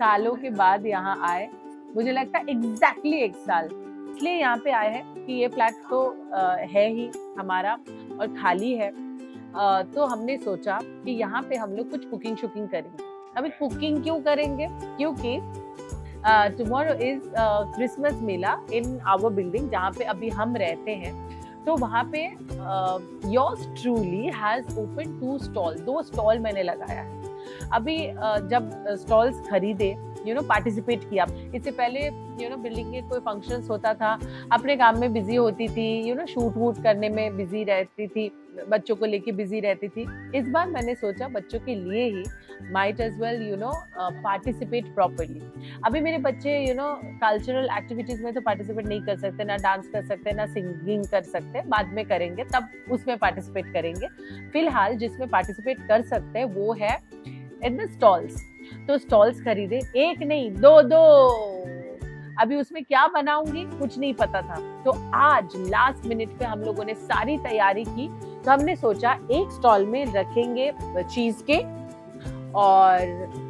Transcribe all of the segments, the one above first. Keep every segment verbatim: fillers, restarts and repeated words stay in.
सालों के बाद यहाँ आए, मुझे लगता है एग्जैक्टली एक साल, इसलिए यहाँ पे आए हैं कि ये फ्लैट तो आ, है ही हमारा और खाली है। आ, तो हमने सोचा कि यहाँ पे हम लोग कुछ कुकिंग शुकिंग करेंगे। अभी कुकिंग क्यों करेंगे? क्योंकि tomorrow is Christmas Mela in our building जहाँ पे अभी हम रहते हैं। तो वहाँ पे yours truly has open to stall, दो स्टॉल मैंने लगाया है। अभी uh, जब स्टॉल्स खरीदे, यू नो पार्टिसिपेट किया। इससे पहले यू नो बिल्डिंग के कोई फंक्शंस होता था, अपने काम में बिजी होती थी, यू नो शूट वूट करने में बिजी रहती थी, बच्चों को लेके बिजी रहती थी। इस बार मैंने सोचा बच्चों के लिए he might as well you know participate properly. अभी मेरे बच्चे यू नो कल्चरल एक्टिविटीज में तो पार्टिसिपेट नहीं कर सकते, ना डांस कर सकते, ना सिंगिंग कर सकते, बाद में करेंगे तब उसमें पार्टिसिपेट करेंगे। फिलहाल जिसमें पार्टिसिपेट कर सकते हैं वो है इन द स्टॉल्स। तो स्टॉल्स खरीदे, एक नहीं दो दो। अभी उसमें क्या बनाऊंगी कुछ नहीं पता था, तो आज लास्ट मिनट पे हम लोगों ने सारी तैयारी की। तो हमने सोचा एक स्टॉल में रखेंगे चीज केक और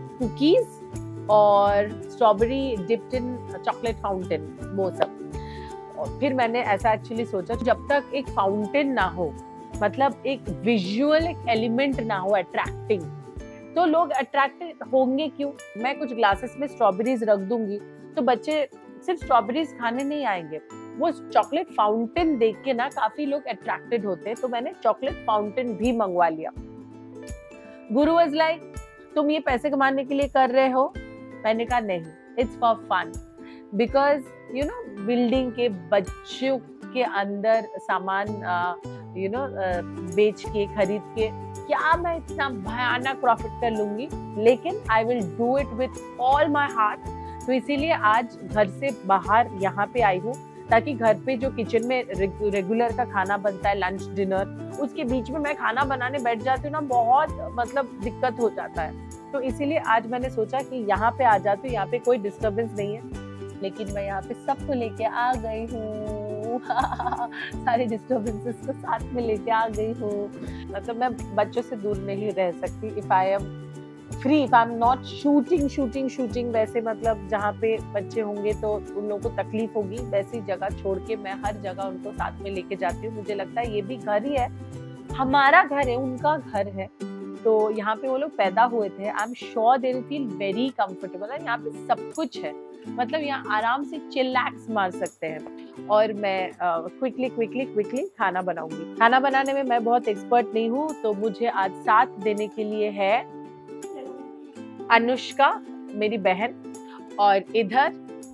कुकीज और strawberry dipped in chocolate fountain, वो सब। और फिर मैंने ऐसा एक्चुअली सोचा जब तक एक फाउंटेन ना हो, मतलब एक विजुअल एक एलिमेंट ना हो अट्रैक्टिंग, तो लोग अट्रैक्टेड होंगे क्यों? मैं कुछ ग्लासेस में स्ट्रॉबेरीज रख दूंगी तो बच्चे सिर्फ स्ट्रॉबेरीज खाने नहीं आएंगे, वो चॉकलेट फाउंटेन देख के ना काफी लोग अट्रैक्टेड होते हैं। तो मैंने चॉकलेट फाउंटेन भी मंगवा लिया। गुरु वाज लाइक, तुम ये पैसे कमाने के लिए कर रहे हो? मैंने कहा नहीं, it's for fun, because you know building के बच्चों के अंदर सामान यू नो बेच के खरीद के क्या मैं इतना भयानक प्रॉफिट कर लूंगी, लेकिन I will do it with all my heart. तो इसीलिए आज घर से बाहर यहाँ पे आई हूँ, ताकि घर पे जो किचन में रेगुलर का खाना बनता है, लंच डिनर, उसके बीच में मैं खाना बनाने बैठ जाती हूँ ना, बहुत मतलब दिक्कत हो जाता है। तो इसीलिए आज मैंने सोचा कि यहाँ पे आ जाती हूँ, यहाँ पे कोई डिस्टर्बेंस नहीं है, लेकिन मैं यहाँ पे सबको लेके आ गई हूँ। सारे डिस्टर्बेंसेस को साथ में लेके आ गई हूँ। मतलब मैं बच्चों से दूर नहीं रह सकती। If I am free, if I am not shooting shooting shooting वैसे मतलब जहाँ पे बच्चे होंगे तो उन लोगों को तकलीफ होगी, वैसी जगह छोड़ के मैं हर जगह उनको साथ में लेके जाती हूँ। मुझे लगता है ये भी घर ही है, हमारा घर है, उनका घर है। तो यहाँ पे वो लोग पैदा हुए थे। I am sure they will feel very comfortable. यहाँ पे सब कुछ है, मतलब यहाँ आराम से चिल्लैक्स मार सकते हैं। और मैं क्विकली क्विकली क्विकली खाना बनाऊंगी। खाना बनाने में मैं बहुत एक्सपर्ट नहीं हूँ, तो मुझे आज साथ देने के लिए है अनुष्का मेरी बहन, और इधर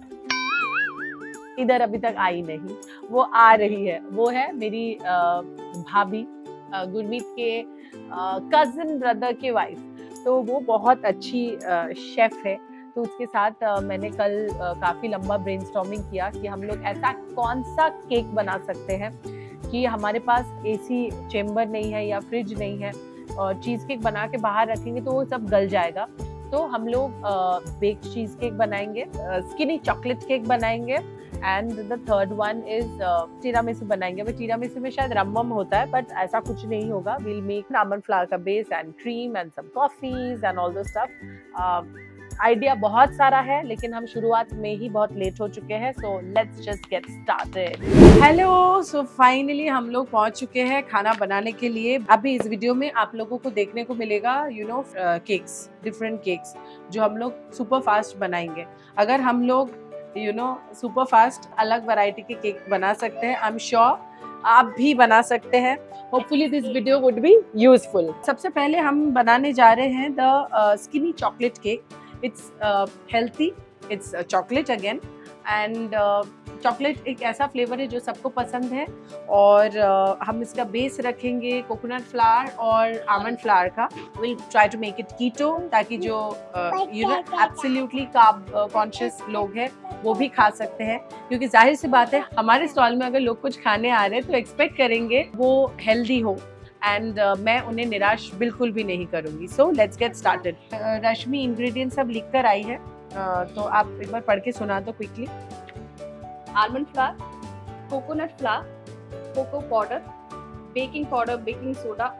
इधर अभी तक आई नहीं, वो आ रही है, वो है मेरी भाभी, गुरमीत के कजिन ब्रदर की वाइफ। तो वो बहुत अच्छी शेफ है। तो उसके साथ मैंने कल काफ़ी लंबा ब्रेनस्टॉर्मिंग किया कि हम लोग ऐसा कौन सा केक बना सकते हैं कि हमारे पास एसी चेम्बर नहीं है या फ्रिज नहीं है, और चीज़ केक बना के बाहर रखेंगे तो वो सब गल जाएगा। तो हम लोग बेक चीज़ केक बनाएंगे, स्किनी चॉकलेट केक बनाएंगे, and the third one is टीरामिसू बनाएंगे। अब टीरामिसू में शायद रमम होता है, बट ऐसा कुछ नहीं होगा। विल मेक आलमंड फ्लावर का base and cream and some coffees and all दो स्टफ। आइडिया बहुत सारा है, लेकिन हम शुरुआत में ही बहुत लेट हो चुके हैं, so let's just get started. Hello, so finally हम लोग पहुंच चुके हैं खाना बनाने के लिए। अभी इस वीडियो में आप लोगों को देखने को मिलेगा you know cakes, different cakes जो हम लोग सुपर फास्ट बनाएंगे। अगर हम लोग यू नो सुपर फास्ट अलग वैरायटी के केक बना सकते हैं, आई एम श्योर आप भी बना सकते हैं। Hopefully this video would be useful. सबसे पहले हम बनाने जा रहे हैं the skinny chocolate cake. It's uh, healthy, it's uh, chocolate again, and uh, chocolate एक ऐसा फ्लेवर है जो सबको पसंद है। और uh, हम इसका बेस रखेंगे कोकोनट फ्लावर और आमंड फ्लावर का। Will try to make it कीटो, ताकि जो you no absolutely carb conscious लोग हैं वो भी खा सकते हैं, क्योंकि जाहिर सी बात है हमारे स्टॉल में अगर लोग कुछ खाने आ रहे हैं तो एक्सपेक्ट करेंगे वो हेल्दी हो, एंड uh, मैं उन्हें निराश बिल्कुल भी नहीं करूंगी। So let's get started. Rashmi ingredient सब लिख कर आई है, uh, तो आप एक बार पढ़ के सुना दो quickly. Almond flower, coconut flower, cocoa powder, baking powder, baking soda और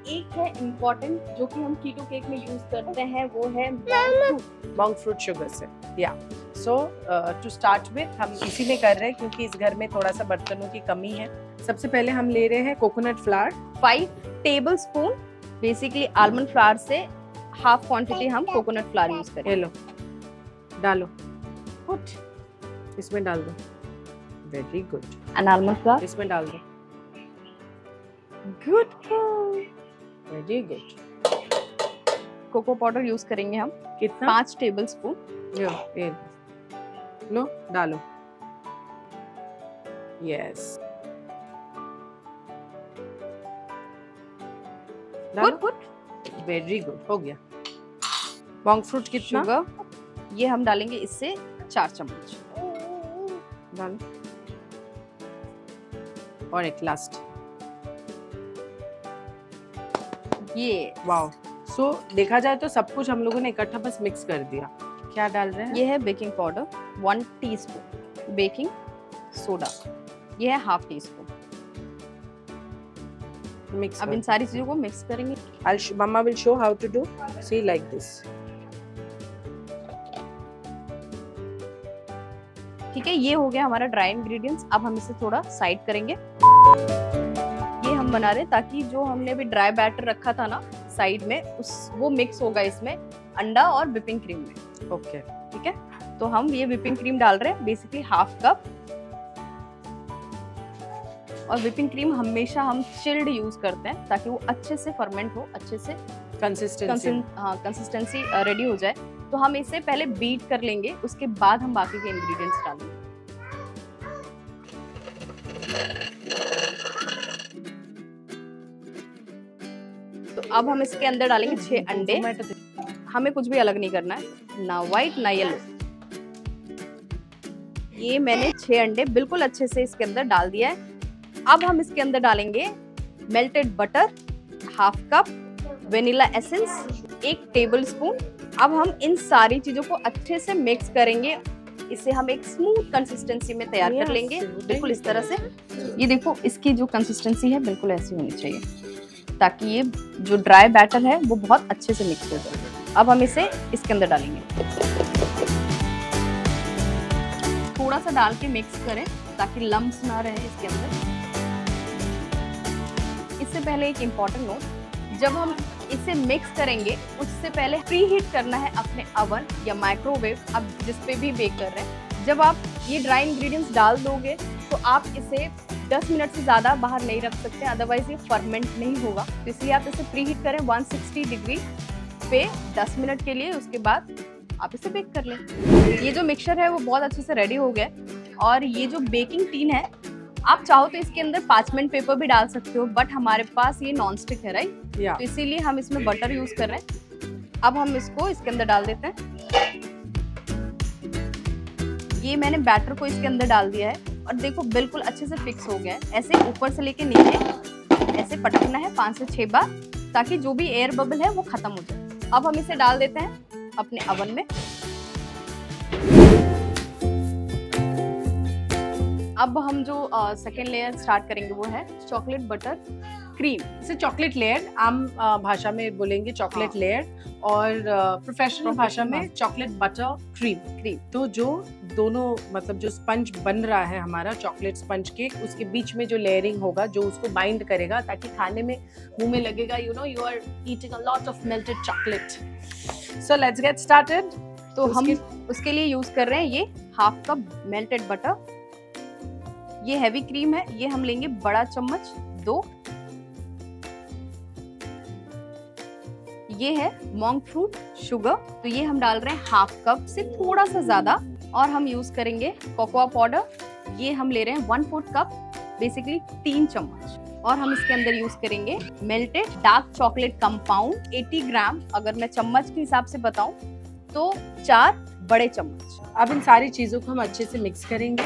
एक है इम्पोर्टेंट जो कि हम कीटो केक में यूज करते हैं, वो है monk fruit sugar से। या सो टू स्टार्ट विथ हम इसी में कर रहे हैं क्योंकि इस घर में थोड़ा सा बर्तनों की कमी है। सबसे पहले हम ले रहे हैं coconut flower, five table spoon. Basically almond flower से हाफ क्वांटिटी हम कोकोनट फ्लावर यूज करें। ये लो, डालो, पुट इसमें डाल दो। Very good. And almond flower इसमें डाल दो। Good. Very good. Cocoa powder use करेंगे हम कितना? पाँच टेबल स्पून। लो, ये लो, डालो। Yes, good good. Very good, हो गया। monk fruit कितना? शुगर ये हम डालेंगे इससे चार चम्मच। डालो। और एक लास्ट। ये वाओ। सो so, देखा जाए तो सब कुछ हम लोगों ने इकट्ठा बस मिक्स कर दिया। क्या डाल रहे हैं? ये है baking powder one teaspoon, baking soda ये है हाफ टी स्पून। मिक्स। अब इन सारी चीजों को मिक्स करेंगे। I'll sh- Mama will show how to do. See, like this. ठीक है, ये हो गया हमारा ड्राई इंग्रेडिएंट्स। अब हम इसे थोड़ा साइड करेंगे। ये हम बना रहे हैं ताकि जो हमने भी ड्राई बैटर रखा था ना साइड में, उस वो मिक्स होगा इसमें अंडा और व्हिपिंग क्रीम में। ओके, ठीक है, तो हम ये व्हिपिंग क्रीम डाल रहे हैं बेसिकली हाफ कप। और व्हिपिंग क्रीम हमेशा हम चिल्ड यूज करते हैं ताकि वो अच्छे से फर्मेंट हो, अच्छे से कंसिस्टेंसी। हाँ कंसिस्टेंसी रेडी हो जाए। तो हम इसे पहले बीट कर लेंगे, उसके बाद हम बाकी के इंग्रेडिएंट्स डालेंगे। तो अब हम इसके अंदर डालेंगे छह अंडे। हमें कुछ भी अलग नहीं करना है, ना व्हाइट ना येलो। ये मैंने छह अंडे बिल्कुल अच्छे से इसके अंदर डाल दिया है। अब हम इसके अंदर डालेंगे melted butter half cup, vanilla essence एक टेबल स्पून। अब हम इन सारी चीजों को अच्छे से मिक्स करेंगे। इसे हम एक स्मूथ कंसिस्टेंसी में तैयार कर लेंगे, बिल्कुल इस तरह से। ये देखो, इसकी जो कंसिस्टेंसी है बिल्कुल ऐसी होनी चाहिए ताकि ये जो ड्राई बैटर है वो बहुत अच्छे से मिक्स हो जाए। अब हम इसे इसके अंदर डालेंगे, थोड़ा सा डाल के मिक्स करें ताकि लम्स ना रहे इसके अंदर। इससे पहले एक इम्पॉर्टेंट नोट, जब हम इसे मिक्स करेंगे उससे पहले प्री हीट करना है अपने अवन या माइक्रोवेव, आप जिस पे भी बेक कर रहे हैं। जब आप ये ड्राई इंग्रेडिएंट्स डाल दोगे तो आप इसे दस मिनट से ज़्यादा बाहर नहीं रख सकते, अदरवाइज ये फर्मेंट नहीं होगा। तो इसलिए आप इसे प्री हीट करें एक सौ साठ डिग्री पे दस मिनट के लिए, उसके बाद आप इसे बेक कर लें। ये जो मिक्सचर है वो बहुत अच्छे से रेडी हो गया। और ये जो बेकिंग टिन है, आप चाहो तो इसके अंदर पार्चमेंट पेपर भी डाल सकते हो, बट हमारे पास ये नॉन स्टिक है, राइट? yeah. तो इसीलिए हम इसमें बटर यूज कर रहे हैं। अब हम इसको इसके अंदर डाल देते हैं। ये मैंने बैटर को इसके अंदर डाल दिया है और देखो बिल्कुल अच्छे से फिक्स हो गया है। ऐसे ऊपर से लेके नीचे ऐसे पटकना है पाँच से छह बार ताकि जो भी एयर बबल है वो खत्म हो जाए। अब हम इसे डाल देते हैं अपने अवन में। अब हम जो सेकेंड लेयर स्टार्ट करेंगे वो है चॉकलेट बटर क्रीम। इसे चॉकलेट लेयर आम uh, भाषा में बोलेंगे, चॉकलेट हाँ. लेयर, और प्रोफेशनल uh, भाषा में चॉकलेट बटर क्रीम। क्रीम तो जो दोनों मतलब जो स्पंज बन रहा है हमारा चॉकलेट स्पंज केक, उसके बीच में जो लेयरिंग होगा जो उसको बाइंड करेगा ताकि खाने में मुंह में लगेगा you know you are eating a lot of melted chocolate. So let's get started. तो हम उसके लिए यूज कर रहे हैं ये हाफ कप मेल्टेड बटर। ये हैवी क्रीम है, ये हम लेंगे बड़ा चम्मच दो। ये है मॉन्क फ्रूट शुगर, तो ये हम डाल रहे हैं हाफ कप से थोड़ा सा ज्यादा। और हम यूज करेंगे कोकोआ पाउडर, ये हम ले रहे हैं वन फोर्थ कप, बेसिकली तीन चम्मच। और हम इसके अंदर यूज करेंगे मेल्टेड डार्क चॉकलेट कंपाउंड अस्सी ग्राम, अगर मैं चम्मच के हिसाब से बताऊं तो चार बड़े चम्मच। अब इन सारी चीजों को हम अच्छे से मिक्स करेंगे।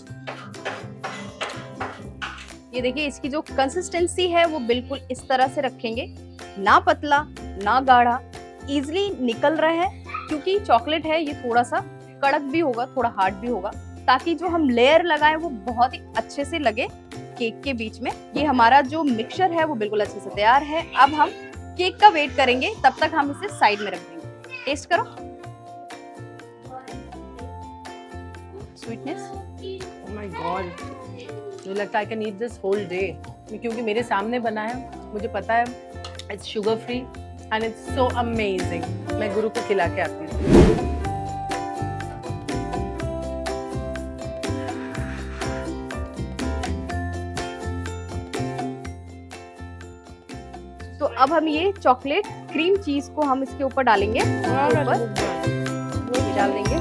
ये देखिए, इसकी जो कंसिस्टेंसी है वो बिल्कुल इस तरह से रखेंगे, ना पतला ना गाढ़ा, इजिली निकल रहा है क्योंकि चॉकलेट है, ये थोड़ा सा कड़क भी होगा, थोड़ा हार्ड भी होगा, ताकि जो हम लेयर लगाएं वो बहुत ही अच्छे से लगे केक के बीच में। ये हमारा जो मिक्सचर है वो बिल्कुल अच्छे से तैयार है। अब हम केक का वेट करेंगे, तब तक हम इसे साइड में रख देंगे। टेस्ट करो। स्वीटनेस, ओह माय गॉड, मुझे लगता है I can eat this whole day, क्योंकि मेरे सामने बना है, मुझे पता है it's sugar free and it's so amazing. मैं गुरु को खिला के आती हूँ। तो अब हम ये चॉकलेट क्रीम चीज को हम इसके ऊपर डालेंगे, ऊपर डाल देंगे।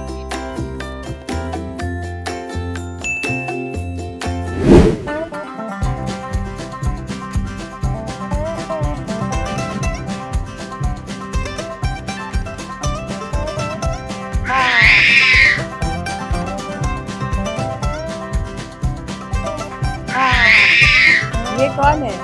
ये कौन है?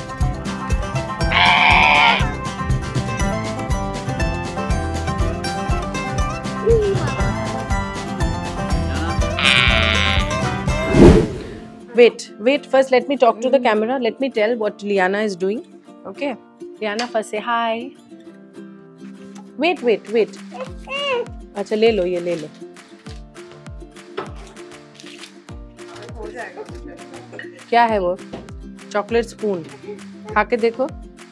Wait, wait. First, let me talk to the camera. Let me tell what Liana is doing. Okay, Liana, first say hi. Wait, wait, wait. अच्छा ले लो, ये ले लो। क्या है वो? Chocolate spoon. खा के देखो।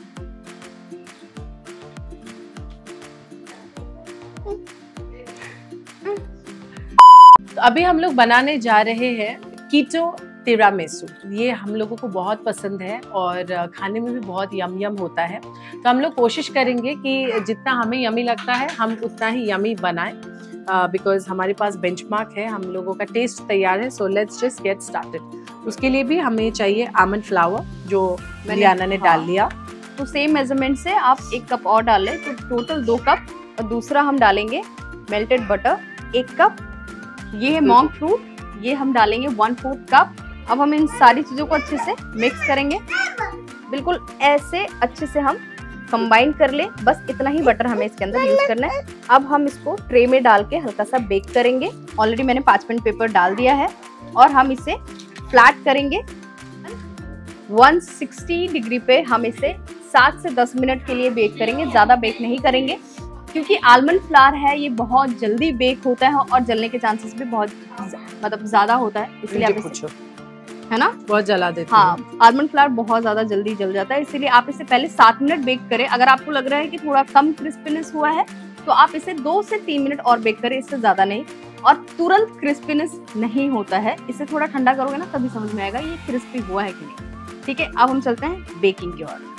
तो अभी हम लोग बनाने जा रहे हैं कीटो तिरामिसू। ये हम लोगों को बहुत पसंद है और खाने में भी बहुत यम यम होता है। तो हम लोग कोशिश करेंगे कि जितना हमें यमी लगता है हम उतना ही यमी बनाएं, बिकॉज uh, हमारे पास बेंचमार्क है, हम लोगों का टेस्ट तैयार है। So let's just get started. उसके लिए भी हमें चाहिए आमंड फ्लावर, जो लियाना ने डाल लिया। तो सेम मेजरमेंट से आप एक कप और डालें, तो टोटल दो कप। और दूसरा हम डालेंगे मेल्टेड बटर एक कप। ये है मॉन्क फ्रूट, ये हम डालेंगे वन फोर्थ कप। अब हम इन सारी चीज़ों को अच्छे से मिक्स करेंगे, बिल्कुल ऐसे अच्छे से हम कंबाइन कर ले। बस इतना ही बटर हमें इसके अंदर यूज करना है। अब हम इसको ट्रे में डाल के हल्का सा बेक करेंगे। ऑलरेडी मैंने पार्चमेंट पेपर डाल दिया है और हम इसे फ्लैट करेंगे। एक सौ साठ डिग्री पे हम इसे सात से दस मिनट के लिए बेक करेंगे। ज़्यादा बेक नहीं करेंगे क्योंकि आलमंड फ्लावर है, ये बहुत जल्दी बेक होता है और जलने के चांसेस भी बहुत मतलब ज़्यादा होता है, इसलिए आप इसे, है ना, बहुत जला देते हैं। हाँ, आलमंड फ्लावर बहुत ज़्यादा जल्दी जल जाता है, इसीलिए आप इसे पहले सात मिनट बेक करें। अगर आपको लग रहा है कि थोड़ा कम क्रिस्पीनेस हुआ है तो आप इसे दो से तीन मिनट और बेक करें, इससे ज़्यादा नहीं। और तुरंत क्रिस्पीनेस नहीं होता है, इसे थोड़ा ठंडा करोगे ना तभी समझ में आएगा ये क्रिस्पी हुआ है कि नहीं। ठीक है, अब हम चलते हैं बेकिंग की ओर।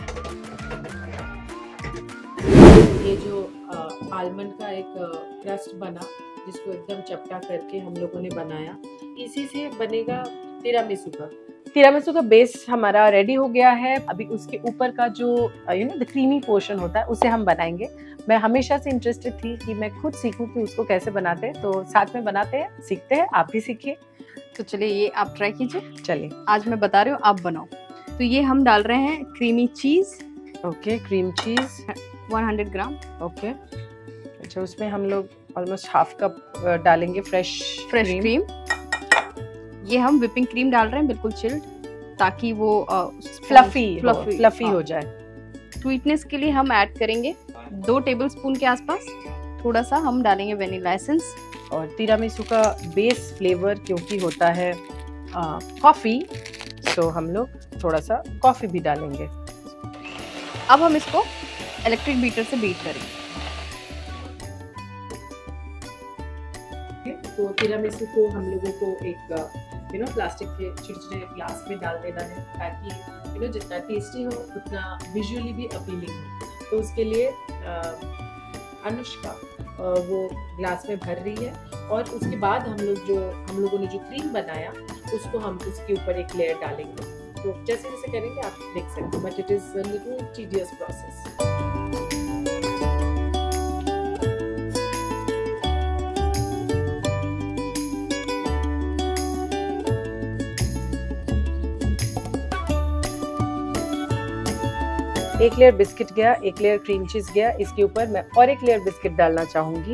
ये जो आलमंड का एक क्रस्ट बना, जिसको एकदम चपटा करके हम लोगों ने बनाया, इसी से बनेगा तिरामिसू का। तिरामिसू का बेस हमारा रेडी हो गया है। अभी उसके ऊपर का जो you know the creamy portion होता है उसे हम बनाएंगे। मैं हमेशा से इंटरेस्टेड थी कि मैं खुद सीखूं कि उसको कैसे बनाते हैं, तो साथ में बनाते हैं, सीखते हैं। आप भी सीखिए। तो चलिए ये आप ट्राई कीजिए। चलिए, आज मैं बता रही हूँ, आप बनाओ। तो ये हम डाल रहे हैं creamy cheese. Okay, cream cheese सौ ग्राम। ओके, अच्छा, उसमें हम लोग ऑलमोस्ट हाफ कप डालेंगे फ्रेश फ्रेश क्रीम। ये हम व्हिपिंग क्रीम डाल रहे हैं, बिल्कुल चिल्ड, ताकि वो फ्लफी फ्लफी फ्लफी हो जाए। स्वीटनेस के लिए हम ऐड करेंगे दो टेबलस्पून के आसपास। थोड़ा सा हम डालेंगे वेनिला एसेंस। और तिरामिसू का बेस फ्लेवर क्योंकि होता है कॉफ़ी, तो हम लोग थोड़ा सा कॉफ़ी भी डालेंगे। अब हम इसको इलेक्ट्रिक बीटर से बीट करेंगे। तो तिरामिसू को हम लोगों को एक यू नो प्लास्टिक के छोटे-छोटे ग्लास में डाल देना है, ताकि यू नो जितना टेस्टी हो उतना विजुअली भी अपीलिंग हो। तो उसके लिए अनुष्का वो ग्लास में भर रही है, और उसके बाद हम लोग जो हम लोगों ने जो क्रीम बनाया उसको हम उसके ऊपर एक लेयर डालेंगे। तो जैसे जैसे करेंगे आप देख सकते हो, but it is a little tedious process. एक लेयर बिस्किट गया, एक लेयर क्रीम चीज गया, इसके ऊपर मैं और एक लेयर बिस्किट डालना चाहूंगी।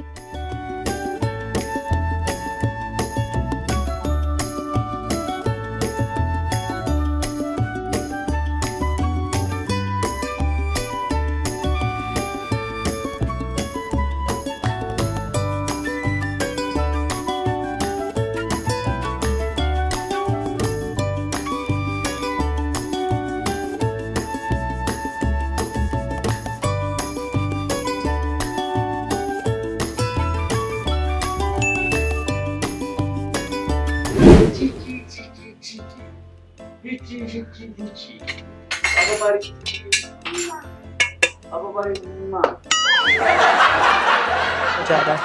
Hichi, hichi, hichi. Apa bari? Apa bari? Ma. ज़्यादा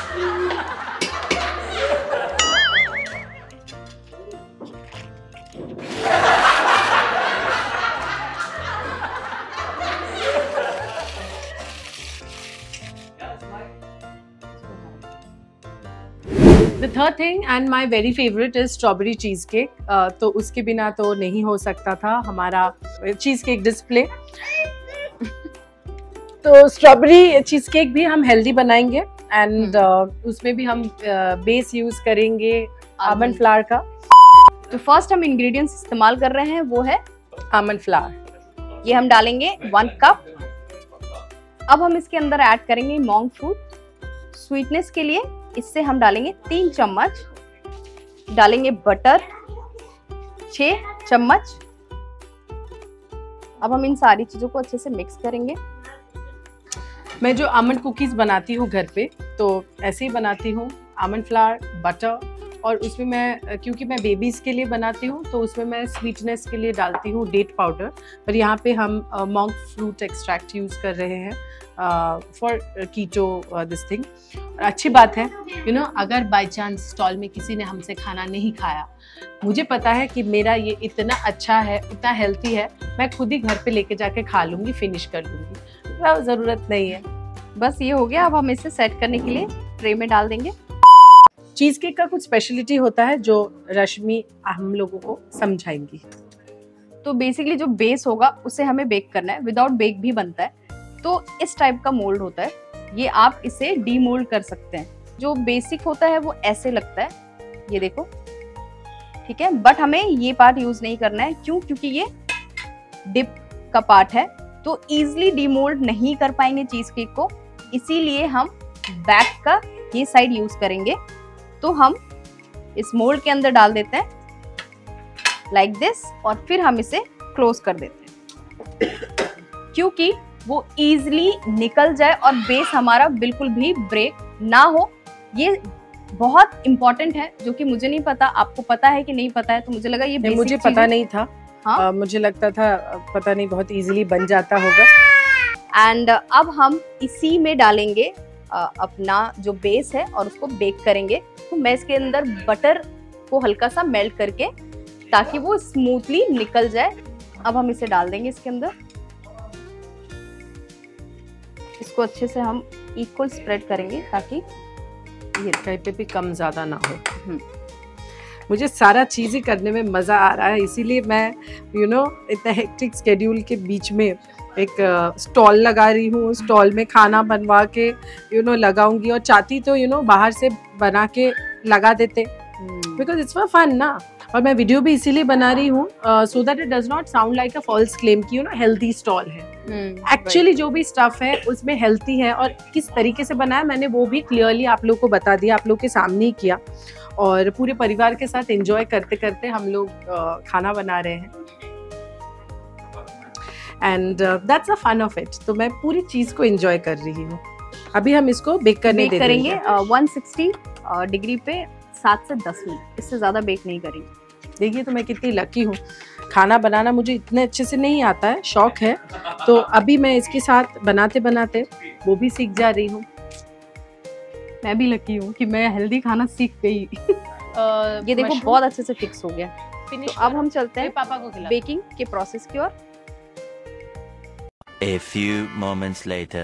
The third thing and my very favorite is strawberry cheesecake. uh, तो उसके बिना तो नहीं हो सकता था हमारा cheesecake display. तो स्ट्रॉबेरी चीज़केक भी हम हेल्दी बनाएंगे एंड uh, उसमें भी हम बेस uh, यूज करेंगे आमंड फ्लावर का. तो फर्स्ट हम इंग्रेडिएंट्स इस्तेमाल कर रहे हैं वो है आमंड फ्लावर. ये हम डालेंगे वन कप. अब हम इसके अंदर ऐड करेंगे मोंग फ्रूट. स्वीटनेस के लिए इससे हम डालेंगे तीन चम्मच. डालेंगे बटर छह चम्मच. अब हम इन सारी चीजों को अच्छे से मिक्स करेंगे. मैं जो आमंड कुकीज बनाती हूँ घर पे तो ऐसे ही बनाती हूँ. आमंड फ्लावर, बटर और उसमें मैं क्योंकि मैं बेबीज़ के लिए बनाती हूँ तो उसमें मैं स्वीटनेस के लिए डालती हूँ डेट पाउडर. पर यहाँ पे हम मोंग फ्रूट एक्सट्रैक्ट यूज़ कर रहे हैं फॉर कीटो दिस थिंग. अच्छी बात है यू you नो know, अगर बाई चांस स्टॉल में किसी ने हमसे खाना नहीं खाया, मुझे पता है कि मेरा ये इतना अच्छा है, इतना हेल्थी है, मैं खुद ही घर पे लेके जाके खा लूँगी, फिनिश कर लूँगी. ज़रूरत नहीं है. बस ये हो गया. अब हम इसे सेट करने के लिए ट्रे में डाल देंगे. चीज़ केक का कुछ स्पेशलिटी होता है जो रश्मि हम लोगों को समझाएंगी. तो बेसिकली जो बेस होगा उसे हमें बेक करना है. विदाउट बेक भी बनता है. तो इस टाइप का मोल्ड होता है. ये आप इसे डीमोल्ड कर सकते हैं. जो बेसिक होता है वो ऐसे लगता है, ये देखो, ठीक है. बट हमें ये पार्ट यूज नहीं करना है. क्यों? क्योंकि ये डिप का पार्ट है तो इजीली डीमोल्ड नहीं कर पाएंगे चीज केक को. इसीलिए हम बैक का ये साइड यूज करेंगे. तो हम इस मोल्ड के अंदर डाल देते हैं लाइक दिस और फिर हम इसे क्लोज कर देते हैं क्योंकि वो इजीली निकल जाए और बेस हमारा बिल्कुल भी ब्रेक ना हो. ये बहुत इंपॉर्टेंट है जो कि मुझे नहीं पता. आपको पता है कि नहीं पता है? तो मुझे लगा ये नहीं, मुझे पता नहीं था. हाँ? uh, मुझे लगता था पता नहीं बहुत इजीली बन जाता होगा. एंड uh, अब हम इसी में डालेंगे uh, अपना जो बेस है और उसको बेक करेंगे. तो मैं इसके अंदर बटर को हल्का सा मेल्ट करके ताकि वो स्मूथली निकल जाए. अब हम इसे डाल देंगे इसके अंदर. इसको अच्छे से हम इक्वल स्प्रेड करेंगे ताकि ये कहीं पे भी कम ज़्यादा ना हो. मुझे सारा चीज़ें करने में मज़ा आ रहा है, इसीलिए मैं यू नो इतना हेक्टिक स्केड्यूल के बीच में एक स्टॉल uh, लगा रही हूँ. स्टॉल में खाना बनवा के यू नो लगाऊंगी और चाहती तो यू नो बाहर से बना के लगा देते बिकॉज इट्स फॉर फन ना. और मैं वीडियो भी इसीलिए बना रही हूँ so that it does not sound like a false claim कि यू नो हेल्थी स्टॉल है. एक्चुअली hmm, जो भी स्टफ है उसमें हेल्थी है और किस तरीके से बनाया मैंने वो भी क्लियरली आप लोग को बता दिया, आप लोग के सामने ही किया. और पूरे परिवार के साथ एंजॉय करते करते हम लोग uh, खाना बना रहे हैं and that's a fun of it. तो मैं पूरी चीज़ को एंजॉय कर रही हूँ. अभी हम इसको बेक करने बेक करेंगे वन सिक्सटी डिग्री पे सात से दस मिनट. इससे ज़्यादा बेक नहीं करेंगे. देखिए तो मैं कितनी लकी हूँ. खाना बनाना मुझे इतने अच्छे से नहीं आता है, शौक है. तो अभी मैं इसके साथ बनाते बनाते वो भी सीख जा रही हूँ. मैं भी लकी हूँ कि मैं हेल्दी खाना सीख गई. ये देखो बहुत अच्छे से फिक्स हो गया. तो अब हम चलते हैं पापा को बेकिंग के प्रोसेस की ओर. A few moments later.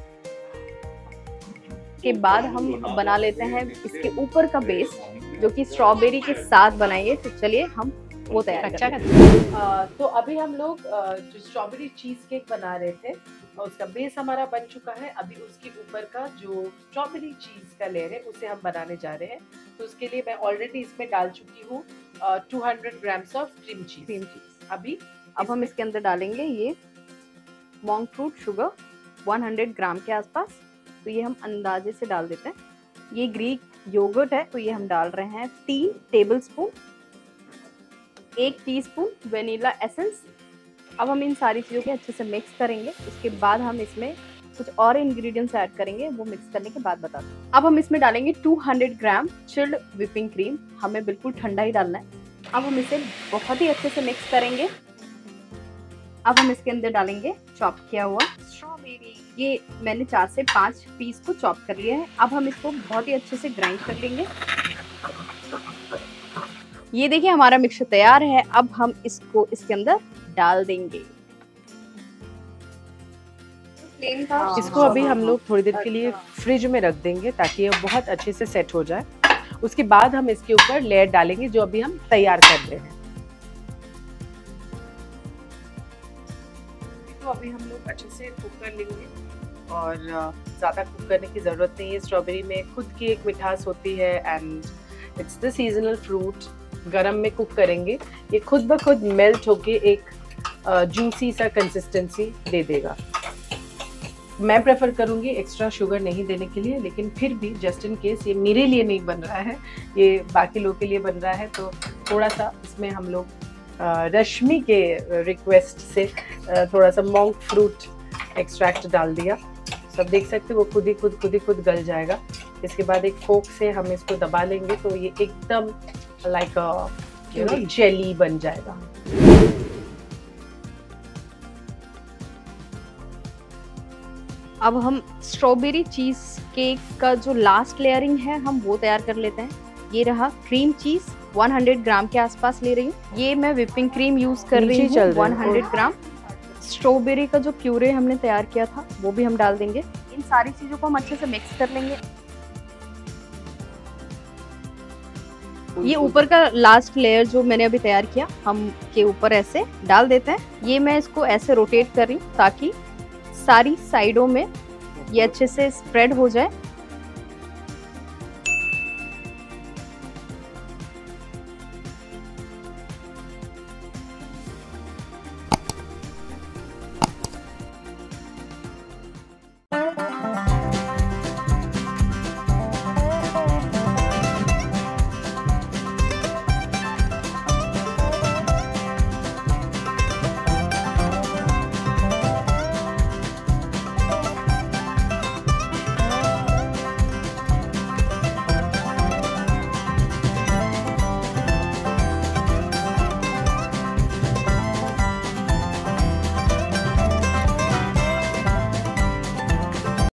के बाद हम बना लेते हैं इसके ऊपर का बेस जो कि स्ट्रॉबेरी के साथ बनाएंगे. तो चलिए हम वो तैयार अच्छा करते हैं. आ, तो अभी हम लोग जो स्ट्रॉबेरी चीज केक बना रहे थे और उसका बेस हमारा बन चुका है. अभी उसके ऊपर का जो स्ट्रॉबेरी चीज का लेयर है उसे हम बनाने जा रहे हैं. तो उसके लिए मैं ऑलरेडी इसमें डाल चुकी हूँ two hundred grams of cream cheese. Cream cheese अभी अब हम इसके अंदर डालेंगे ये मोंग फ्रूट शुगर सौ ग्राम के आसपास. तो ये हम अंदाजे से डाल देते हैं. ये ग्रीक योगर्ट है तो ये हम डाल रहे हैं तीन टेबलस्पून. एक टीस्पून वेनिला एसेंस. अब हम इन सारी चीज़ों को अच्छे से मिक्स करेंगे. उसके बाद हम इसमें कुछ और इंग्रेडिएंट्स ऐड करेंगे, वो मिक्स करने के बाद बताते हैं. अब हम इसमें डालेंगे दो सौ ग्राम चिल्ड व्हिपिंग क्रीम. हमें बिल्कुल ठंडा ही डालना है अब हम इसे बहुत ही अच्छे से मिक्स करेंगे। अब हम इसके अंदर डालेंगे चॉप किया हुआ स्ट्रॉबेरी। ये मैंने चार से पांच पीस को चॉप कर लिया है। अब हम इसको बहुत ही अच्छे से ग्राइंड कर लेंगे। ये देखिए हमारा मिक्सचर तैयार है। अब हम इसको इसके अंदर डाल देंगे। इसको अभी हम लोग थोड़ी देर के लिए फ्रिज में रख देंगे ताकि ये बहुत अच्छे से सेट हो जाए। उसके बाद हम इसके ऊपर लेयर डालेंगे जो अभी हम तैयार कर रहे हैं। तो अभी हम लोग अच्छे से कुक कर लेंगे और ज़्यादा कुक करने की ज़रूरत नहीं है। स्ट्रॉबेरी में खुद की एक मिठास होती है and it's the seasonal fruit. गरम में कुक करेंगे ये खुद ब खुद मेल्ट होके एक जूसी सा कंसिस्टेंसी दे देगा। मैं प्रेफर करूँगी एक्स्ट्रा शुगर नहीं देने के लिए, लेकिन फिर भी जस्ट इन केस ये मेरे लिए नहीं बन रहा है, ये बाकी लोगों के लिए बन रहा है, तो थोड़ा सा इसमें हम लोग रश्मि के रिक्वेस्ट से थोड़ा सा मॉन्क फ्रूट एक्सट्रैक्ट डाल दिया। सब देख सकते हो वो खुद ही खुद खुद ही खुद गल जाएगा। इसके बाद एक फोक से हम इसको दबा लेंगे तो ये एकदम लाइक यू नो जेली बन जाएगा। अब हम स्ट्रॉबेरी चीज केक का जो लास्ट लेयरिंग है हम वो तैयार कर लेते हैं। ये रहा क्रीम चीज सौ ग्राम के आसपास ले रही हूँ। ये मैं व्हिपिंग क्रीम यूज कर रही हूँ सौ ग्राम। स्ट्रॉबेरी का जो प्यूरे हमने तैयार किया था वो भी हम डाल देंगे। इन सारी चीजों को हम अच्छे से मिक्स कर लेंगे। ये ऊपर का लास्ट लेयर जो मैंने अभी तैयार किया हम के ऊपर ऐसे डाल देते हैं। ये मैं इसको ऐसे रोटेट कर रही हूँ ताकि सारी साइडों में ये अच्छे से स्प्रेड हो जाए।